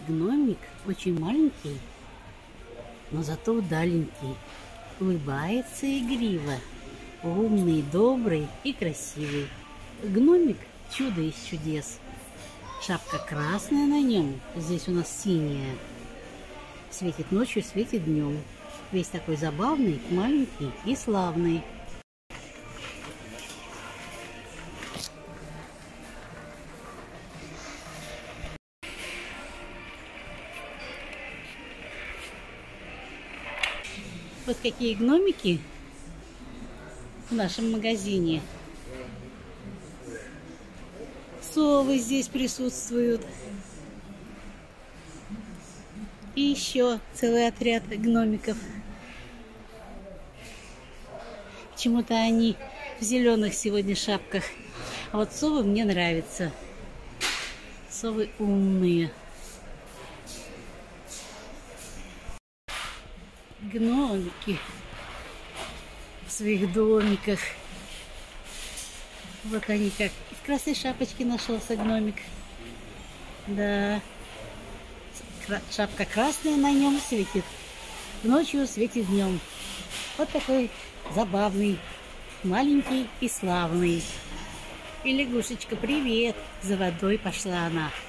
Гномик очень маленький, но зато удаленький. Улыбается игриво, умный, добрый и красивый. Гномик – чудо из чудес. Шапка красная на нем, здесь у нас синяя. Светит ночью, светит днем. Весь такой забавный, маленький и славный. Вот какие гномики в нашем магазине. Совы здесь присутствуют. И еще целый отряд гномиков. Почему-то они в зеленых сегодня шапках. А вот совы мне нравятся. Совы умные. Гномики в своих домиках. Вот они как. В красной шапочке нашелся гномик. Да. Шапка красная на нем светит. Ночью светит днем. Вот такой забавный, маленький и славный. И лягушечка, привет. За водой пошла она.